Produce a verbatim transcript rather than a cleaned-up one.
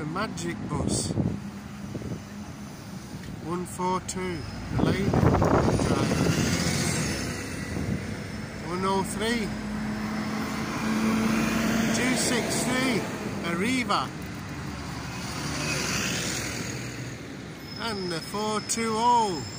the magic bus. one four two, the lane drive. one oh three, two six three, Arriva. And the four two oh.